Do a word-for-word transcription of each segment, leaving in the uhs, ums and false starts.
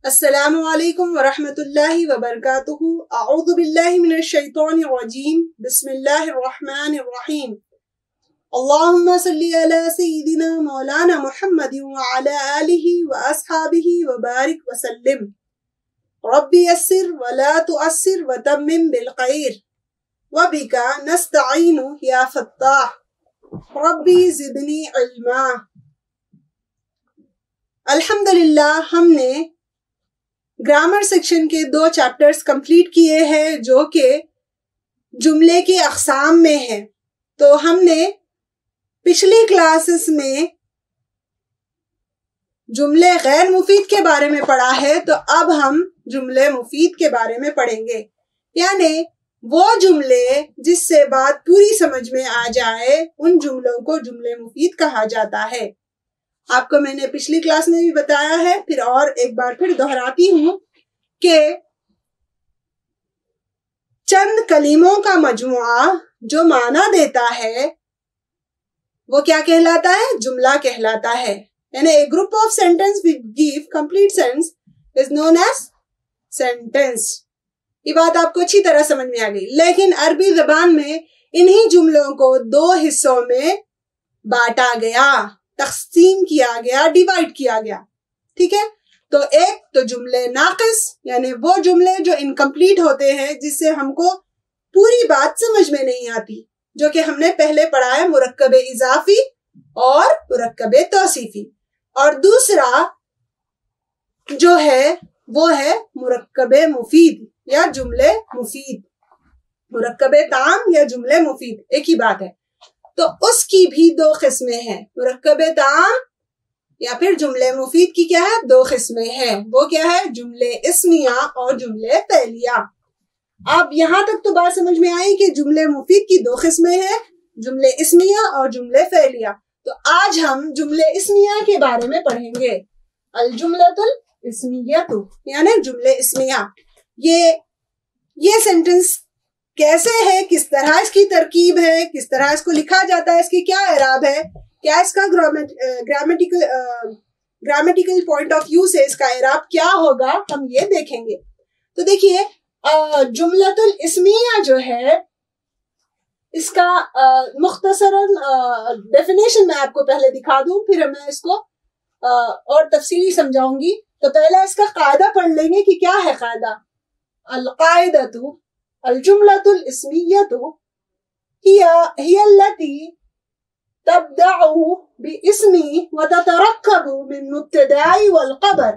السلام علیکم ورحمۃ اللہ وبرکاتہ. اعوذ باللہ من الشیطان الرجیم. بسم اللہ الرحمن الرحیم. اللہم صلی علی سیدنا مولانا محمد وعلی آلہ واصحابہ وبارک وسلم. رب یسر ولا تؤثر وتمم بالخیر وبک نستعین یا فتاح. ربی زدنی علما. الحمدللہ ہم نے گرامر سیکشن کے دو چیپٹرز کمپلیٹ کیے ہیں جو کہ جملے کے اقسام میں ہیں. تو ہم نے پچھلی کلاسز میں جملے غیر مفید کے بارے میں پڑھا ہے، تو اب ہم جملے مفید کے بارے میں پڑھیں گے. یعنی وہ جملے جس سے بات پوری سمجھ میں آ جائے ان جملوں کو جملے مفید کہا جاتا ہے. آپ کو میں نے پچھلی کلاس میں بھی بتایا ہے، پھر اور ایک بار پھر دہراتی ہوں کہ چند کلموں کا مجموعہ جو معنی دیتا ہے وہ کیا کہلاتا ہے؟ جملہ کہلاتا ہے. یعنی a group of sentence which give complete sense is known as sentence. یہ بات آپ کو اچھی طرح سمجھ میں آ گئی. لیکن عربی زبان میں انہی جملوں کو دو حصوں میں بانٹا گیا، تقسیم کیا گیا، ڈیوائڈ کیا گیا. ٹھیک ہے، تو ایک تو جملے ناقص، یعنی وہ جملے جو انکمپلیٹ ہوتے ہیں جس سے ہم کو پوری بات سمجھ میں نہیں آتی، جو کہ ہم نے پہلے پڑھا ہے مرکب اضافی اور مرکب توصیفی. اور دوسرا جو ہے وہ ہے مرکب مفید یا جملے مفید. مرکب تام یا جملے مفید ایک ہی بات ہے. تو اس کی بھی دو قسمیں ہیں، مرکب تام یا پھر جملے مفید کی کیا ہے؟ دو قسمیں ہیں. وہ کیا ہے؟ جملے اسمیہ اور جملے فعلیہ. اب یہاں تک تو بات سمجھ میں آئی کہ جملے مفید کی دو قسمیں ہیں، جملے اسمیہ اور جملے فعلیہ. تو آج ہم جملے اسمیہ کے بارے میں پڑھیں گے. الجملۃ الاسمیہ یعنی جملے اسمیہ. یہ یہ سینٹنس کیسے ہے، کس طرح اس کی ترکیب ہے، کس طرح اس کو لکھا جاتا ہے، اس کی کیا اعراب ہے، کیا اس کا grammatical grammatical point of view سے اس کا اعراب کیا ہوگا، ہم یہ دیکھیں گے. تو دیکھیے جملۃ الاسمیہ جو ہے اس کا مختصراً ڈیفینیشن میں آپ کو پہلے دکھا دوں، پھر میں اس کو اور تفصیلی سمجھاؤں گی. تو پہلا اس کا قاعدہ پڑھ لیں گے کہ کیا ہے قاعدہ. القاعدۃ الجملۃ الاسمیۃ ہی ہی التی تبدأ باسم وتترکب من مبتداء والخبر.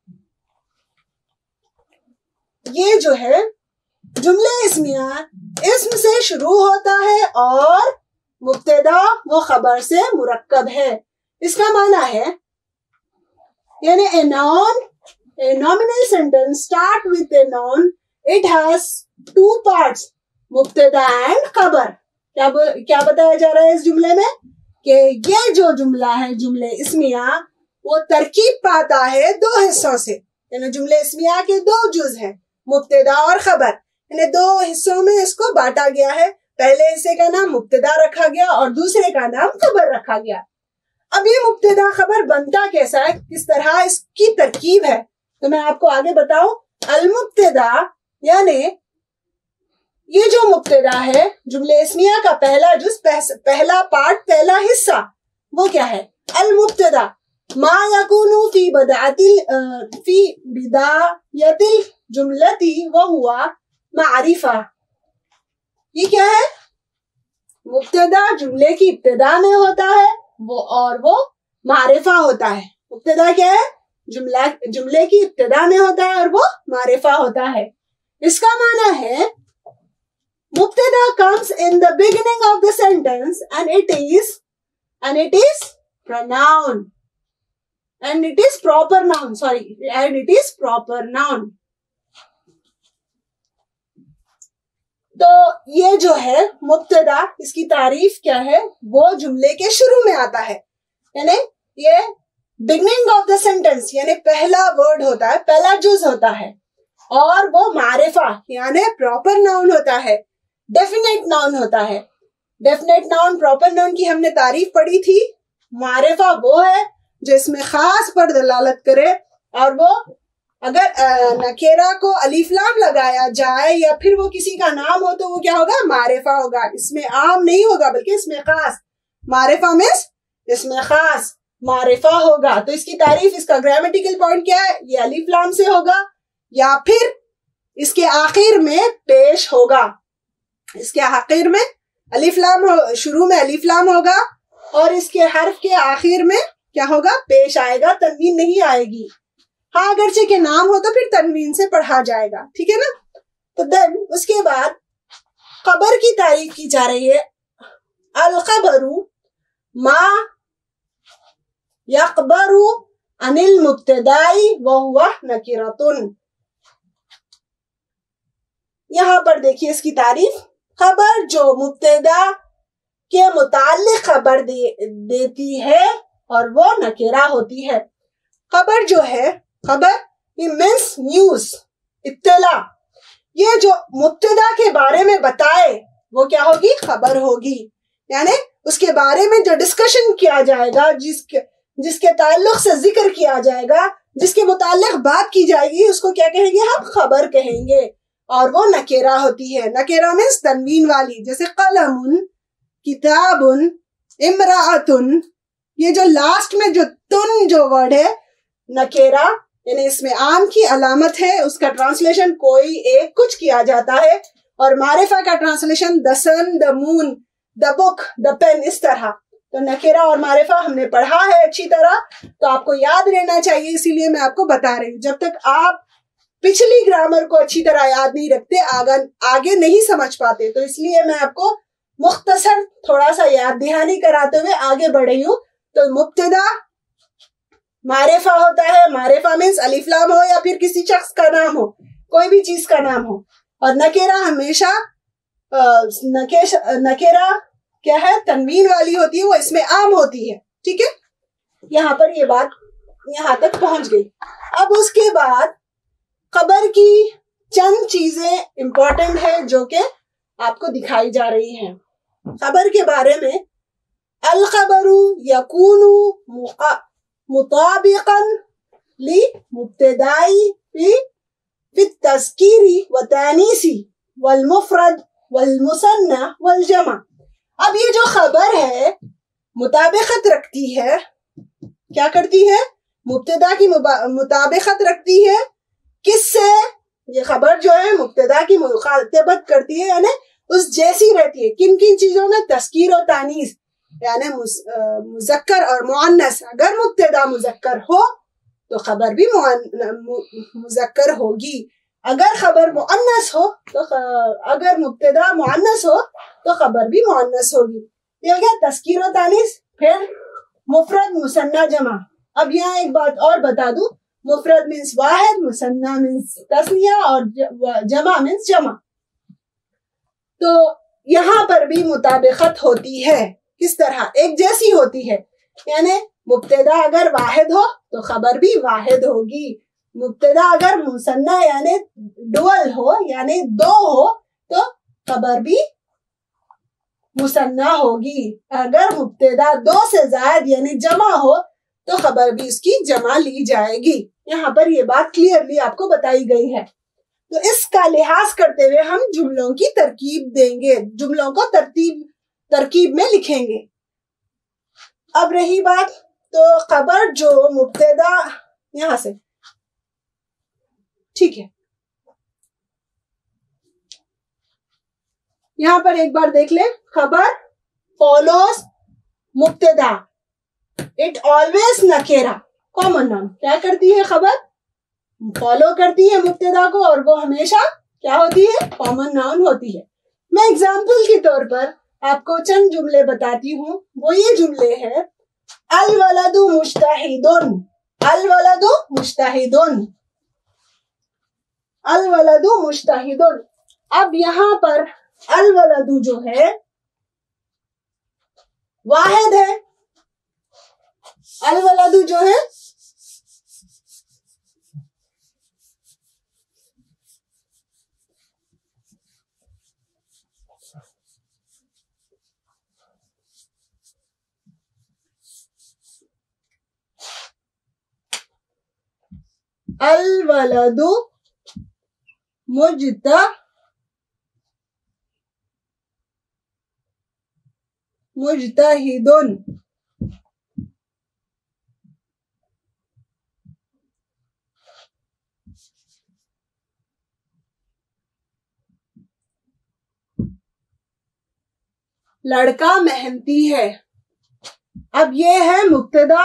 یہ جو ہے جملے اسمیہ اسم سے شروع ہوتا ہے اور مبتدا و خبر سے مرکب ہے. اس کا معنی ہے یعنی a noun a nominal sentence start with a noun. It has two parts, مبتدا and خبر. کیا کیا بتایا جا رہا ہے اس جملے میں کہ یہ جو جملہ ہے جملے اسمیہ وہ ترکیب پاتا ہے دو حصوں سے. یعنی جملے اسمیہ کے دو جز ہیں، مبتدا اور خبر. یعنی دو حصوں میں اس کو بانٹا گیا ہے. پہلے حصے کا نام مبتدا رکھا گیا اور دوسرے کا نام خبر رکھا گیا. اب یہ مبتدا خبر بنتا کیسا ہے، کس طرح اس کی ترکیب ہے، تو میں آپ کو آگے بتاؤں. المبتدا یعنی یہ جو مبتدا ہے جملے اسمیہ کا پہلا جز، پہلا پارٹ، پہلا حصہ، وہ کیا ہے؟ المبتدا ما یکون فی بداۃ فی بدایۃ الجملۃ وہو معرفہ. یہ کیا ہے؟ مبتدا جملے کی ابتدا میں ہوتا ہے وہ اور وہ معرفہ ہوتا ہے. مبتدا کیا ہے؟ جملہ جملے کی ابتدا میں ہوتا ہے اور وہ معرفہ ہوتا ہے. اس کا معنی ہے مبتدا comes in the beginning of the sentence and it is and it is pronoun and it is proper noun sorry and it is proper noun. تو یہ جو ہے مبتدا، اس کی تعریف کیا ہے؟ وہ جملے کے شروع میں آتا ہے. یعنی یہ beginning of the sentence یعنی پہلا ورڈ ہوتا ہے، پہلا جز ہوتا ہے، اور وہ معرفہ یعنی پراپر ناؤن ہوتا ہے، ڈیفینیٹ ناؤن ہوتا ہے. ڈیفینیٹ ناؤن پراپر ناؤن کی ہم نے تعریف پڑھی تھی. معرفہ وہ ہے جو اس میں خاص پر دلالت کرے اور وہ اگر نکیرہ کو الف لام لگایا جائے یا پھر وہ کسی کا نام ہو تو وہ کیا ہوگا؟ معرفہ ہوگا. اس میں عام نہیں ہوگا بلکہ اس میں خاص. معرفہ مینس اس میں خاص معرفہ ہوگا. تو اس کی تعریف، اس کا گرامیٹیکل پوائنٹ کیا ہے؟ یہ الف لام سے ہوگا یا پھر اس کے آخر میں پیش ہوگا. اس کے آخر میں الف لام ہو، شروع میں الف لام ہوگا اور اس کے حرف کے آخر میں کیا ہوگا؟ پیش آئے گا، تنوین نہیں آئے گی. ہاں اگرچہ کہ نام ہو تو پھر تنوین سے پڑھا جائے گا. ٹھیک ہے نا؟ تو دین اس کے بعد خبر کی تعریف کی جا رہی ہے. الخبر ما یخبر عن المبتداء وهو نکرۃ. یہاں پر دیکھیے اس کی تعریف. خبر جو مبتدا کے متعلق خبر دے دیتی ہے اور وہ نکرہ ہوتی ہے. خبر جو ہے، خبر یہ مینس نیوز، اطلاع. یہ جو مبتدا کے بارے میں بتائے وہ کیا ہوگی؟ خبر ہوگی. یعنی اس کے بارے میں جو ڈسکشن کیا جائے گا، جس کے جس کے تعلق سے ذکر کیا جائے گا، جس کے متعلق بات کی جائے گی، اس کو کیا کہیں گے؟ ہم خبر کہیں گے. اور وہ نکرہ ہوتی ہے. نکرہ مینس تنوین والی، جیسے قلم، کتاب، امرأۃ. یہ جو لاسٹ میں جو تن جو ورڈ ہے نکرہ، یعنی اس میں عام کی علامت ہے. اس کا ٹرانسلیشن کوئی ایک کچھ کیا جاتا ہے. اور معرفہ کا ٹرانسلیشن دا سن، دا مون، دا بک، دا پین، اس طرح. تو نکرہ اور معرفہ ہم نے پڑھا ہے اچھی طرح، تو آپ کو یاد رہنا چاہیے. اسی لیے میں آپ کو بتا رہی ہوں. جب تک آپ پچھلی گرامر کو اچھی طرح یاد نہیں رکھتے، آگے آگے نہیں سمجھ پاتے. تو اس لیے میں آپ کو مختصر تھوڑا سا یاد دہانی کراتے ہوئے آگے بڑھ رہی ہوں. تو مبتدا معرفہ ہوتا ہے. معرفہ مینس الف لام ہو یا پھر کسی شخص کا نام ہو، کوئی بھی چیز کا نام ہو. اور نکرہ ہمیشہ نکرہ کیا ہے؟ تنوین والی ہوتی ہے. وہ اس میں عام ہوتی ہے. ٹھیک ہے؟ یہاں پر یہ بات یہاں تک پہنچ گئی. اب اس کے بعد خبر کی چند چیزیں امپورٹنٹ ہے جو کہ آپ کو دکھائی جا رہی ہیں. خبر کے بارے میں الخبر یکون مطابقا لمبتداء فی التذکیر والتانیث والمفرد والمثنى والجمع. اب یہ جو خبر ہے مطابقت رکھتی ہے. کیا کرتی ہے؟ مبتدا کی مطابقت رکھتی ہے. کس سے؟ یہ خبر جو ہے مبتدا کی مخاطبت کرتی ہے، یعنی اس جیسی رہتی ہے. کن کن چیزوں میں؟ تذکیر و تانیث، یعنی مذکر اور مؤنث. اگر مبتدا مذکر ہو تو خبر بھی مذکر ہوگی. اگر خبر مؤنث ہو تو اگر مبتدا مؤنث ہو تو خبر بھی مؤنث ہوگی. یہ ہو گیا تذکیر و تانیث. پھر مفرد، مثنیٰ، جمع. اب یہاں ایک بات اور بتا دوں. مفرد مینس واحد، مثنیٰ مینس تثنیہ اور جمع مینس جمع. تو یہاں پر بھی مطابقت ہوتی ہے. کس طرح؟ ایک جیسی ہوتی ہے. یعنی مبتدا اگر واحد ہو تو خبر بھی واحد ہوگی. مبتدا اگر مثنیٰ یعنی ڈوئل ہو، یعنی دو ہو، تو خبر بھی مثنیٰ ہوگی. اگر مبتدا دو سے زائد یعنی جمع ہو تو خبر بھی اس کی جمع لی جائے گی. یہاں پر یہ بات کلیئرلی آپ کو بتائی گئی ہے. تو اس کا لحاظ کرتے ہوئے ہم جملوں کی ترکیب دیں گے، جملوں کو ترتیب ترکیب میں لکھیں گے. اب رہی بات تو خبر جو مبتدا، یہاں سے ٹھیک ہے، یہاں پر ایک بار دیکھ لیں. خبر فالوز مبتدا، اٹ آلویز نکیرہ کامن ناؤن. کیا کرتی ہے؟ خبر فالو کرتی ہے مبتدا کو اور وہ ہمیشہ کیا ہوتی ہے؟ کامن ناؤن ہوتی ہے. میں اگزامپل کے طور پر آپ کو چند جملے بتاتی ہوں. وہ یہ جملے ہیں: الولد مجتہد، الولد مجتہد، الولد مجتہد. اب یہاں پر الولد جو ہے واحد ہے. الولد جو ہے الولد مجتہ مجتہد. لڑکا محنتی ہے. اب یہ ہے مبتدا،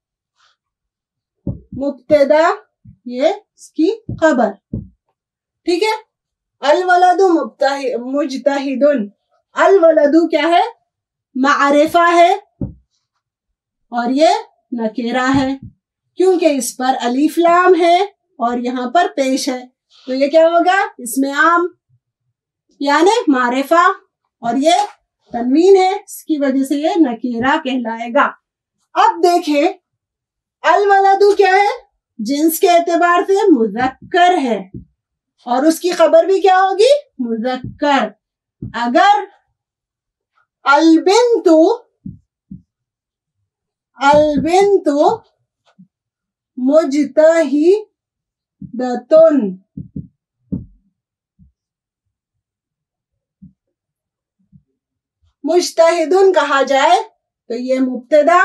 مبتدا یہ اس کی خبر. ٹھیک ہے. الولد مجتہد. الولد کیا ہے؟ معرفہ ہے اور یہ نکرہ ہے کیونکہ اس پر الف لام ہے اور یہاں پر پیش ہے، تو یہ کیا ہوگا؟ اسم عام یعنی معرفہ، اور یہ تنوین ہے، اس کی وجہ سے یہ نکرہ کہلائے گا. اب دیکھیں الولد کیا ہے؟ جنس کے اعتبار سے مذکر ہے اور اس کی خبر بھی کیا ہوگی؟ مذکر. اگر البنت البنت مجتہدۃ، مجتہدن کہا جائے تو یہ مبتدا،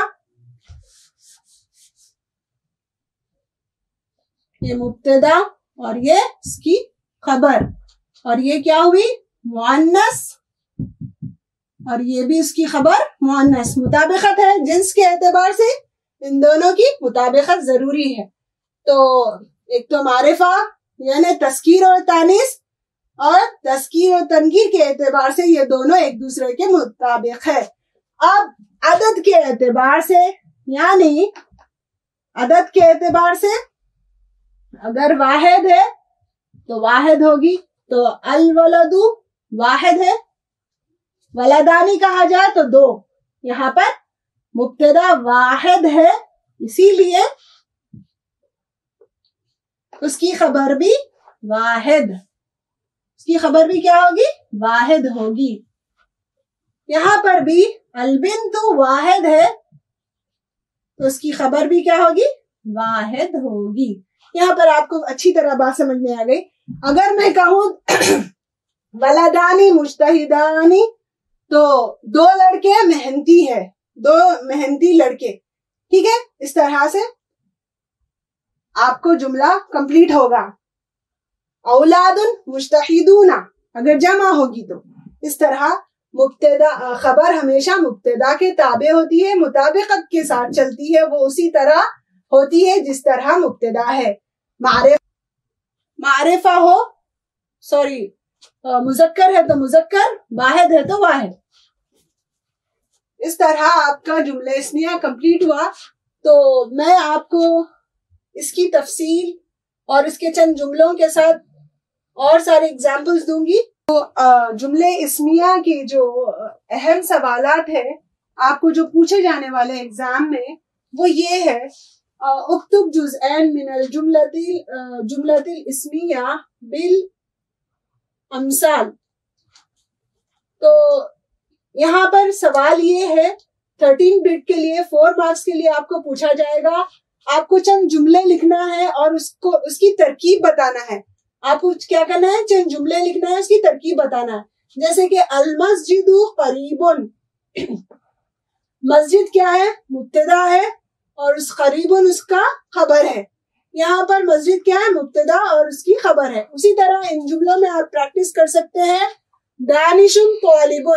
یہ مبتدا اور یہ اس کی خبر، اور یہ کیا ہوئی؟ مؤنث، اور یہ بھی اس کی خبر مؤنث. مطابقت ہے جنس کے اعتبار سے، ان دونوں کی مطابقت ضروری ہے. تو ایک تو معرفہ یعنی تذکیر اور تانیث، اور تذکیر اور تنکیر کے اعتبار سے یہ دونوں ایک دوسرے کے مطابق ہے. اب عدد کے اعتبار سے، یعنی عدد کے اعتبار سے اگر واحد ہے تو واحد ہوگی، تو الولد واحد ہے. ولدانی کہا جائے تو دو. یہاں پر مبتدا واحد ہے اسی لیے اس کی خبر بھی واحد، اس کی خبر بھی کیا ہوگی؟ واحد ہوگی. یہاں پر بھی البنت واحد ہے تو اس کی خبر بھی کیا ہوگی؟ واحد ہوگی. یہاں پر آپ کو اچھی طرح بات سمجھ میں آ گئی. اگر میں کہوں ولدانی مجتہدانی تو دو لڑکے محنتی ہے، دو محنتی لڑکے. ٹھیک ہے. اس طرح سے آپ کو جملہ کمپلیٹ ہوگا. اولاد مجتہدون اگر جمع ہوگی تو اس طرح مبتدا خبر ہمیشہ مبتدا کے تابع ہوتی ہے، مطابقت کے ساتھ چلتی ہے، وہ اسی طرح ہوتی ہے جس طرح مبتدا ہے. معرف معرفہ ہو سوری مذکر ہے تو مذکر، واحد ہے تو واحد. اس طرح آپ کا جملہ اسمیہ کمپلیٹ ہوا. تو میں آپ کو اس کی تفصیل اور اس کے چند جملوں کے ساتھ اور سارے اگزامپلز دوں گی. تو جملے اسمیہ کی جو اہم سوالات ہیں آپ کو جو پوچھے جانے والے ایگزام میں، وہ یہ ہے: اکتب جزءین من الجملۃ جملۃ الاسمیہ بالامثال. تو یہاں پر سوال یہ ہے، تھرٹین بٹ کے لیے فور مارکس کے لیے آپ کو پوچھا جائے گا. آپ کو چند جملے لکھنا ہے اور اس کو اس کی ترکیب بتانا ہے. آپ کو کیا کرنا ہے؟ چند جملے لکھنا ہے، اس کی ترکیب بتانا ہے. جیسے کہ المسجد قریب، مسجد کیا ہے؟ مبتدا ہے اور اس قریب اس کا خبر ہے. یہاں پر مسجد کیا ہے؟ مبتدا اور اس کی خبر ہے. اسی طرح ان جملوں میں آپ پریکٹس کر سکتے ہیں. دانش طالب،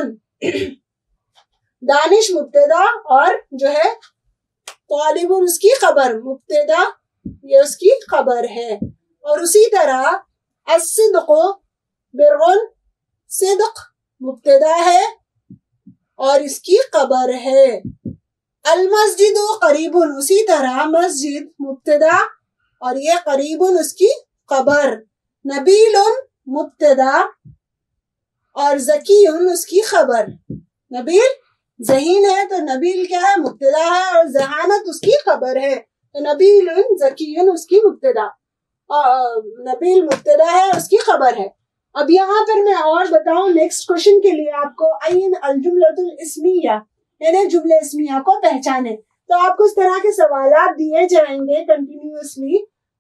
دانش مبتدا اور جو ہے طالب اس کی خبر، مبتدا یہ اس کی خبر ہے. اور اسی طرح الصدق برٌ، صدق مبتدا ہے اور اس کی خبر ہے. المسجد قریب، اسی طرح مسجد مبتدا اور یہ قریب اس کی خبر. نبیل مبتدا اور ذکی اس کی خبر. نبیل ذہین ہے تو نبیل کیا ہے؟ مبتدا ہے اور ذہانت اس کی خبر ہے. تو نبیل ذکی اس کی مبتدا، نبیل مبتدا ہے اس کی خبر ہے. اب یہاں پر میں اور بتاؤں نیکسٹ کوشچن کے لیے آپ کو عین الجملۃ الاسمیہ یعنی جملے اسمیہ کو پہچانے. تو آپ کو اس طرح کے سوالات دیے جائیں گے کنٹینیوسلی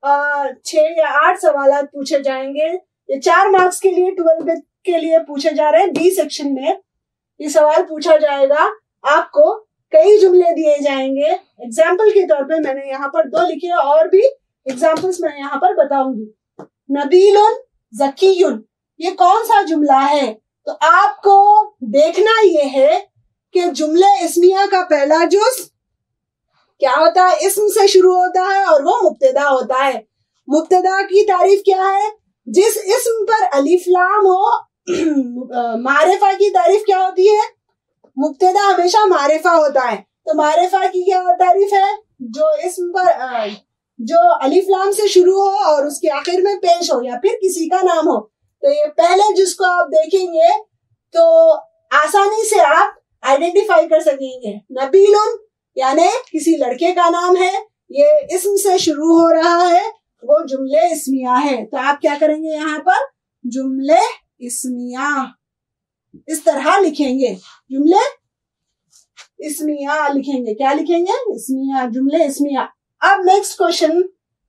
छह या आठ सवाल पूछे जाएंगे। ये चार मार्क्स के लिए ट्वेल्थ के लिए पूछे जा रहे हैं। बी सेक्शन में ये सवाल पूछा जाएगा। आपको कई जुमले दिए जाएंगे। एग्जाम्पल के तौर पे मैंने यहाँ पर दो लिखे हैं, और भी एग्जाम्पल्स मैं यहाँ पर बताऊंगी। नबीलुन ज़कीयुन, ये कौन सा जुमला है? तो आपको देखना ये है कि जुमले इस्मिया का पहला जुज़ क्या होता है, इस्म से शुरू होता है और वो मुब्तदा होता है। मुब्तदा की तारीफ क्या है? जिस इस्म पर अलिफ लाम हो। मारिफा की तारीफ क्या होती है? मुब्तदा हमेशा मारिफा होता है। तो मारिफा की क्या तारीफ है? जो इस्म पर जो अलिफ लाम से शुरू हो और उसके आखिर में पेश हो या फिर किसी का नाम हो। तो ये पहले जिसको आप देखेंगे तो आसानी से आप आइडेंटिफाई कर सकेंगे। नबीलुन यानी किसी लड़के का नाम है, ये इस्म से शुरू हो रहा है, वो जुमले इस्मिया है। तो आप क्या करेंगे, यहाँ पर जुमले इस्मिया इस तरह लिखेंगे। जुमले इस्मिया लिखेंगे। क्या लिखेंगे? इस्मिया, जुमले इस्मिया। अब नेक्स्ट क्वेश्चन,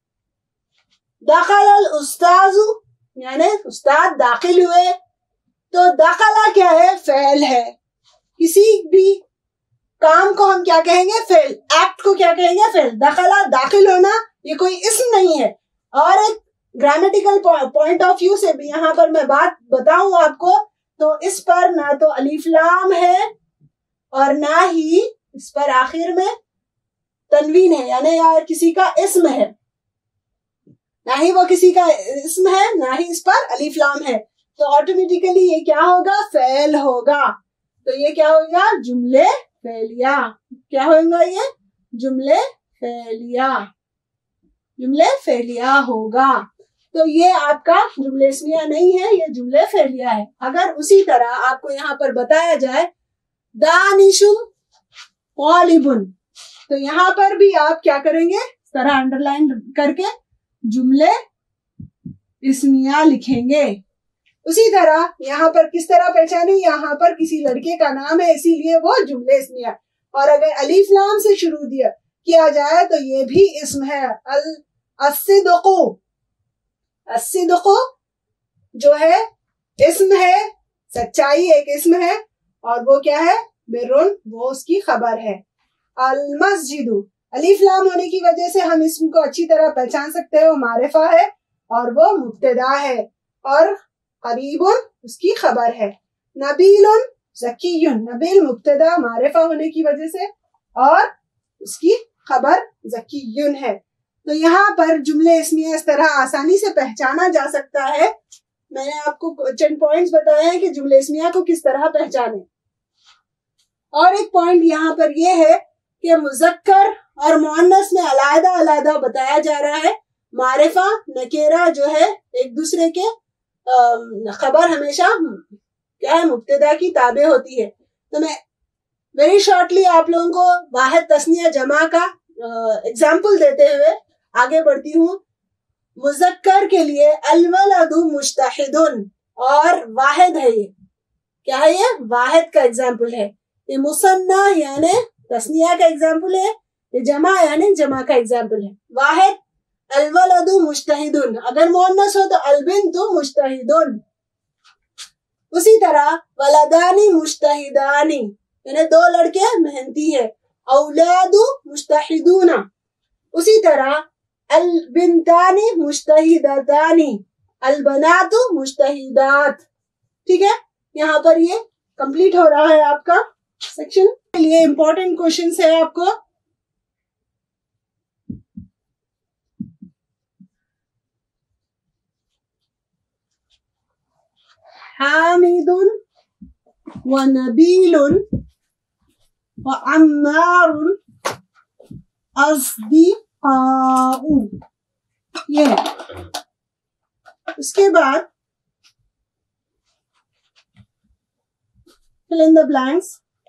दखल उस्ताजु यानी उस्ताद दाखिल हुए। तो दखला क्या है? फेल है। किसी भी काम को हम क्या कहेंगे? फेल। एक्ट को क्या कहेंगे? फेल। दखला दाखिल होना, ये कोई इस्म नहीं है। और एक ग्रामेटिकल पॉइंट ऑफ व्यू से भी यहाँ पर मैं बात बताऊं आपको, तो इस पर ना तो अलिफ लाम है और ना ही इस पर आखिर में तनवीन है, यानी यार किसी का इस्म है। ना ही वो किसी का इस्म है, ना ही इस पर अलिफ लाम है। तो ऑटोमेटिकली ये क्या होगा? फेल होगा। तो ये क्या होगा? जुमले फेलिया। क्या होगा? ये जुमले फेलिया, जुमले फेलिया होगा। तो ये आपका जुमले इस्मिया नहीं है, ये जुमले फेलिया है। अगर उसी तरह आपको यहाँ पर बताया जाए दानिशु तालिबुन, तो यहाँ पर भी आप क्या करेंगे? इस तरह अंडरलाइन करके जुमले इस्मिया लिखेंगे। उसी तरह यहाँ पर किस तरह पहचाने? यहाँ पर किसी लड़के का नाम है, इसीलिए वो जुमले इस्मिया। और अगर अलिफ लाम से शुरू दिया किया जाए तो ये भी इस्म है। अल अस्सिदक़ु, अस्सिदक़ु जो है इस्म है, सच्चाई एक इस्म है, और वो क्या है? बिरुन, वो उसकी खबर है। अल मस्जिदु, अलिफ लाम होने की वजह से हम इस्म को अच्छी तरह पहचान सकते हैं, वो मारिफा है और वो मुब्तदा है। और करीबुन उसकी खबर है। नबीलुन ज़कीयुन, नबील मुब्तदा मारिफा होने की वजह से और उसकी खबर ज़कीयुन है। तो यहाँ पर जुमले इस्मिया इस तरह आसानी से पहचाना जा सकता है। मैंने आपको चंद पॉइंट्स बताए हैं कि जुमले इस्मिया को किस तरह पहचाने। और एक पॉइंट यहाँ पर यह है कि मुज़क्कर और मुअन्नस में अलग अलग बताया जा रहा है। मारिफा नकेरा जो है एक दूसरे के खबर हमेशा क्या है? मुब्तदा की ताबे होती है। तो मैं वेरी शॉर्टली आप लोगों को वाहिद तस्निया जमा का एग्जाम्पल देते हुए आगे बढ़ती हूँ। मुज़क्कर के लिए अलवलदु मुज्तहिदुन, और वाहिद है, ये क्या है? ये वाहिद का एग्जाम्पल है। ये मुसन्ना यानी तस्निया का एग्जाम्पल है, ये जमा यानी जमा का एग्जाम्पल है। वाहिद अलवलदु मुज्तहिदुन, अगर मुअन्नस हो तो अलबिन्तु मुज्तहिदुन। उसी तरह वलदानी मुज्तहिदानी यानी दो लड़के मेहनती है। औलादु मुज्तहिदूना। उसी तरह अलबिन्तानी मुज्तहिदतानी, अलबनातु मुज्तहिदात। ठीक है, यहाँ पर ये कंप्लीट हो रहा है आपका सेक्शन। के लिए इंपॉर्टेंट क्वेश्चंस है आपको। हामिदुन व नबीलुन व अम्मारुन अस्दिक़ाउ, ये है। उसके बाद fill in the blanks।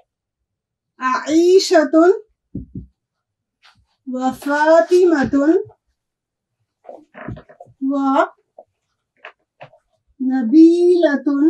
आईशतुन व फातिमतुन व नबीलतुन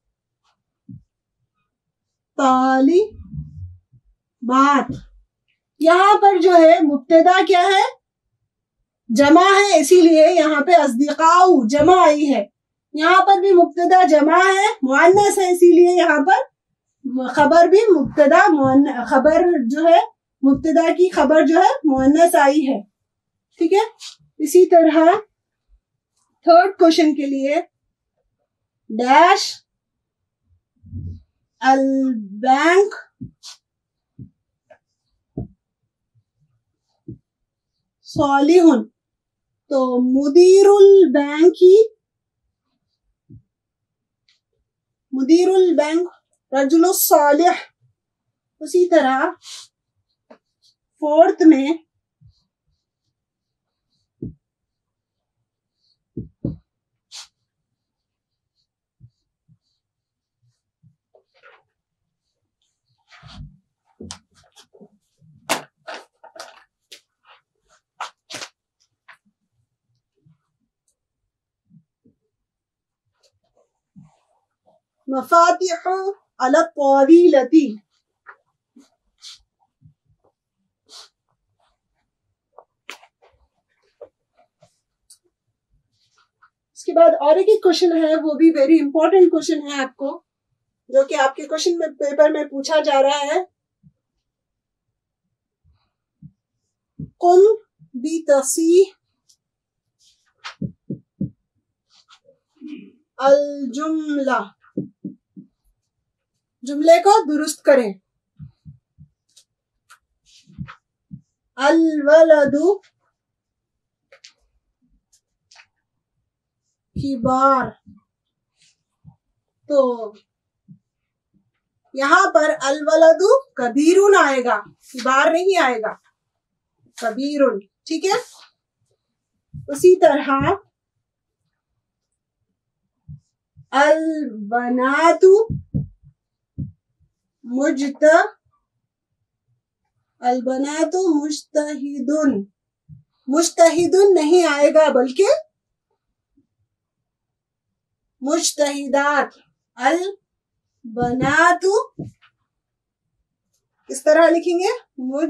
तालिबात। یہاں پر جو ہے مبتدا کیا ہے؟ جمع ہے، اسی لیے یہاں پہ اصدقاء جمع آئی ہے. یہاں پر بھی مبتدا جمع ہے، مؤنث ہے، اسی لیے یہاں پر خبر بھی مبتدا خبر جو ہے مبتدا کی خبر جو ہے مؤنث آئی ہے. ٹھیک ہے. اسی طرح تھرڈ کوشچن کے لیے ڈیش البینک صالح، تو مدیر البینک کی مدیر البینک رجل الصالح. اسی طرح فورتھ میں مفاتیح علی الطاولۃ، اس کے بعد اور ایک کوشچن ہے، وہ بھی ویری امپورٹنٹ کوشچن ہے آپ کو، جو کہ آپ کے کوشچن میں پیپر میں پوچھا جا رہا ہے. قم بتصحیح الجملہ، جملے کو درست کریں. الولد کبار، تو یہاں پر الولد کبیرن آئے گا، کبار نہیں آئے گا، کبیرن. ٹھیک ہے. اسی طرح البنات مجت البنات مجتہدن، مجتہدن نہیں آئے گا بلکہ مجتہدات. البنات اس طرح لکھیں گے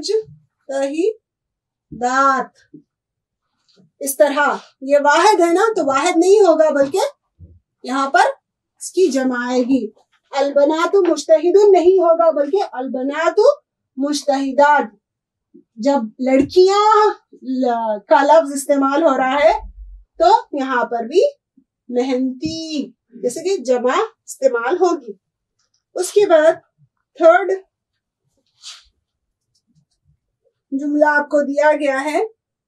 مجتہدات. اس طرح یہ واحد ہے نا، تو واحد نہیں ہوگا بلکہ یہاں پر اس کی جمع آئے گی. البنات مجتہدن نہیں ہوگا بلکہ البنات مجتہدات. جب لڑکیاں کا لفظ استعمال ہو رہا ہے تو یہاں پر بھی محنتی جیسے کہ جمع استعمال ہوگی. اس کے بعد تھرڈ جملہ آپ کو دیا گیا ہے،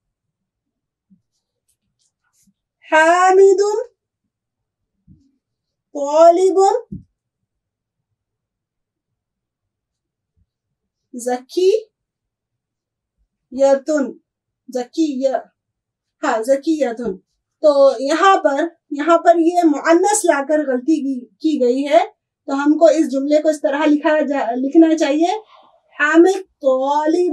حامد طالب ذکی یتن، ذکی ہاں ذکی یتن. تو یہاں پر یہاں پر یہ مؤنث لا کر غلطی کی گئی ہے، تو ہم کو اس جملے کو اس طرح لکھا جا لکھنا چاہیے، حامد طالب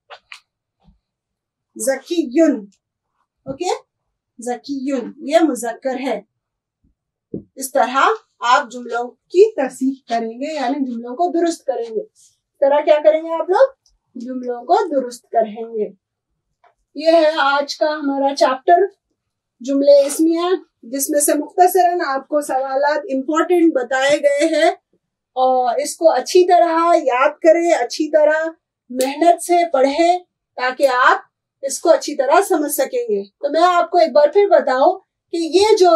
ذکی. اوکے، ذکی یہ مذکر ہے. اس طرح آپ جملوں کی تصحیح کریں گے، یعنی جملوں کو درست کریں گے. اس طرح کیا کریں گے آپ لوگ؟ جملوں کو درست کریں گے. یہ ہے آج کا ہمارا چیپٹر جملے اسمیہ، جس میں سے مختصراً آپ کو سوالات امپورٹنٹ بتائے گئے ہیں، اور اس کو اچھی طرح یاد کریں، اچھی طرح محنت سے پڑھیں تاکہ آپ اس کو اچھی طرح سمجھ سکیں گے. تو میں آپ کو ایک بار پھر بتاؤں کہ یہ جو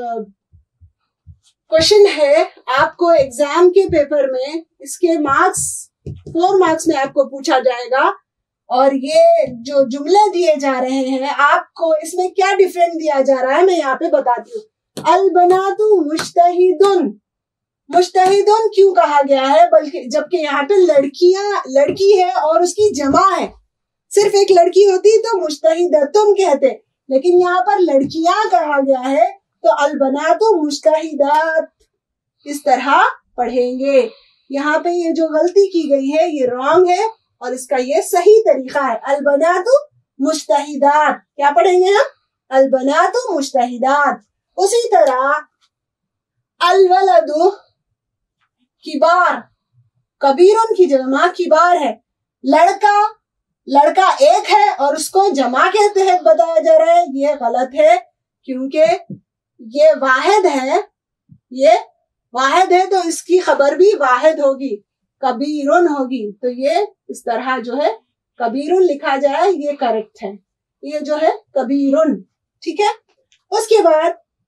کوشچن ہے آپ کو ایگزام کے پیپر میں اس کے مارکس فور مارکس میں آپ کو پوچھا جائے گا، اور یہ جو جملے دیے جا رہے ہیں آپ کو اس میں کیا ڈفرینٹ دیا جا رہا ہے میں یہاں پہ بتاتی ہوں. البنات مجتہدن، مجتہدن کیوں کہا گیا ہے؟ بلکہ جبکہ یہاں پہ لڑکیاں لڑکی ہے اور اس کی جمع ہے، صرف ایک لڑکی ہوتی تو مجتہدتن کہتے، لیکن یہاں پر لڑکیاں کہا گیا ہے تو البنات مجتہدات اس طرح پڑھیں گے. یہاں پہ یہ جو غلطی کی گئی ہے یہ رانگ ہے، اور اس کا یہ صحیح طریقہ ہے البنات مجتہدات. کیا پڑھیں گے ہم؟ البنات مجتہدات. اسی طرح الولد کبار، کبیرن کی جمع کبار ہے. لڑکا لڑکا ایک ہے اور اس کو جمع کے تحت بتایا جا رہا ہے، یہ غلط ہے، کیونکہ یہ واحد ہے، یہ واحد ہے تو اس کی خبر بھی واحد ہوگی، کبیرن ہوگی، تو یہ اس طرح جو ہے کبیرن لکھا جائے، یہ کریکٹ ہے، یہ جو ہے کبیرن، ٹھیک ہے۔ اس کے بعد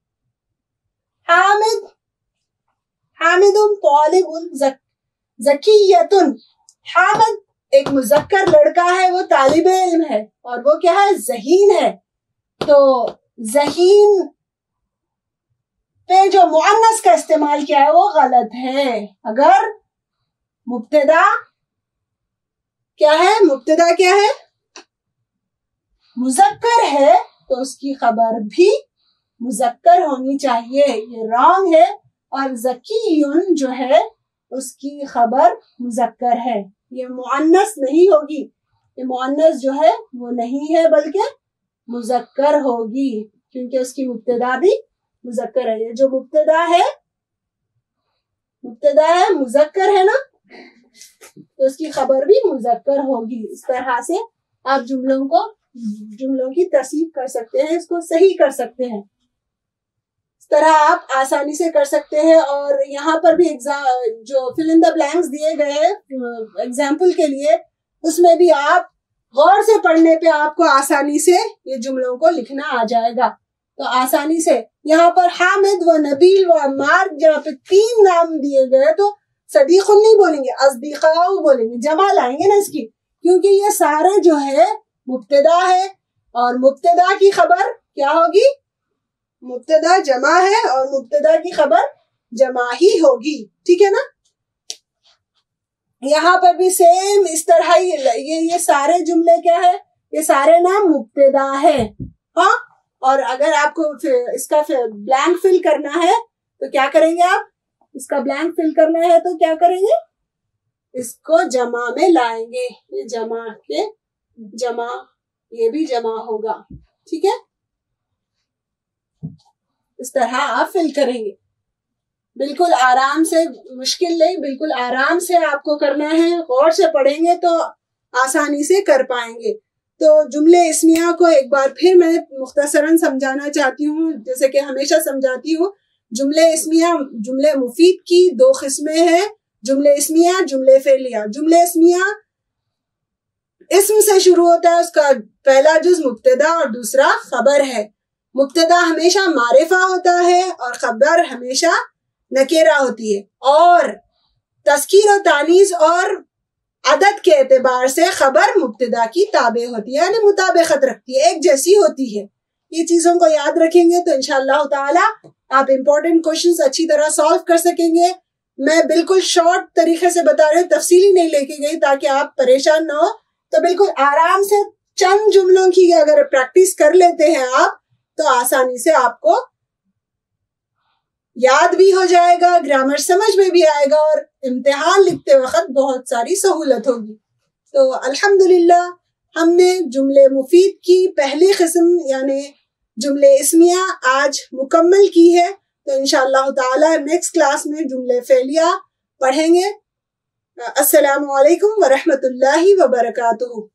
حامد حامد طالب ذکیۃ، حامد ایک مذکر لڑکا ہے، وہ طالب علم ہے، اور وہ کیا ہے؟ ذہین ہے، تو ذہین پہ جو مؤنث کا استعمال کیا ہے وہ غلط ہے۔ اگر مبتدا کیا ہے؟ مبتدا کیا ہے؟ مذکر ہے تو اس کی خبر بھی مذکر ہونی چاہیے، یہ رانگ ہے، اور ذکیٌ جو ہے اس کی خبر مذکر ہے، یہ مؤنث نہیں ہوگی، یہ مؤنث جو ہے وہ نہیں ہے بلکہ مذکر ہوگی، کیونکہ اس کی مبتدا بھی مذکر ہے۔ یہ جو مبتدا ہے مبتدا ہے مذکر ہے نا، تو اس کی خبر بھی مذکر ہوگی۔ اس طرح سے آپ جملوں کو جملوں کی تصحیح کر سکتے ہیں، اس کو صحیح کر سکتے ہیں، اس طرح آپ آسانی سے کر سکتے ہیں۔ اور یہاں پر بھی جو فل ان دا بلینکس دیے گئے ہیں ایگزامپل کے لیے، اس میں بھی آپ غور سے پڑھنے پہ آپ کو آسانی سے یہ جملوں کو لکھنا آ جائے گا، تو آسانی سے یہاں پر حامد و نبیل و عمار جہاں پہ تین نام دیے گئے تو صدیق نہیں بولیں گے، اصدقاء بولیں گے، جمع لائیں گے نا اس کی، کیونکہ یہ سارے جو ہے مبتدا ہے، اور مبتدا کی خبر کیا ہوگی؟ مبتدا جمع ہے اور مبتدا کی خبر جمع ہی ہوگی، ٹھیک ہے نا۔ یہاں پر بھی سیم اس طرح ہی یہ یہ سارے جملے کیا ہے؟ یہ سارے نام مبتدا ہے، ہاں۔ اور اگر آپ کو اس کا بلینک فل کرنا ہے تو کیا کریں گے؟ آپ اس کا بلینک فل کرنا ہے تو کیا کریں گے؟ اس کو جمع میں لائیں گے، یہ جمع کے جمع، یہ بھی جمع ہوگا، ٹھیک ہے۔ اس طرح آپ فل کریں گے، بالکل آرام سے، مشکل نہیں، بالکل آرام سے آپ کو کرنا ہے، غور سے پڑھیں گے تو آسانی سے کر پائیں گے۔ تو جملے اسمیہ کو ایک بار پھر میں مختصراً سمجھانا چاہتی ہوں، جیسے کہ ہمیشہ سمجھاتی ہوں۔ جملے اسمیہ جملے مفید کی دو قسمیں ہیں، جملے اسمیہ، جملے فعلیہ۔ جملے اسمیہ اسم سے شروع ہوتا ہے، اس کا پہلا جز مبتدا اور دوسرا خبر ہے۔ مبتدا ہمیشہ معرفہ ہوتا ہے اور خبر ہمیشہ نکیرہ ہوتی ہے، اور تذکیر و تانیث اور عدد کے اعتبار سے خبر مبتدا کی تابع ہوتی ہے، یعنی مطابقت رکھتی ہے، ایک جیسی ہوتی ہے۔ یہ چیزوں کو یاد رکھیں گے تو انشاءاللہ تعالی آپ امپورٹنٹ کوشچنز اچھی طرح سالو کر سکیں گے۔ میں بالکل شارٹ طریقے سے بتا رہی ہوں، تفصیلی نہیں لے کے گئی تاکہ آپ پریشان نہ ہو، تو بالکل آرام سے چند جملوں کی اگر پریکٹس کر لیتے ہیں آپ تو آسانی سے آپ کو یاد بھی ہو جائے گا، گرامر سمجھ میں بھی آئے گا، اور امتحان لکھتے وقت بہت ساری سہولت ہوگی۔ تو الحمدللہ ہم نے جملے مفید کی پہلی قسم یعنی جملے اسمیہ آج مکمل کی ہے، تو انشاءاللہ تعالی نیکسٹ کلاس میں جملے فعلیہ پڑھیں گے۔ السلام علیکم ورحمۃ اللہ وبرکاتہ۔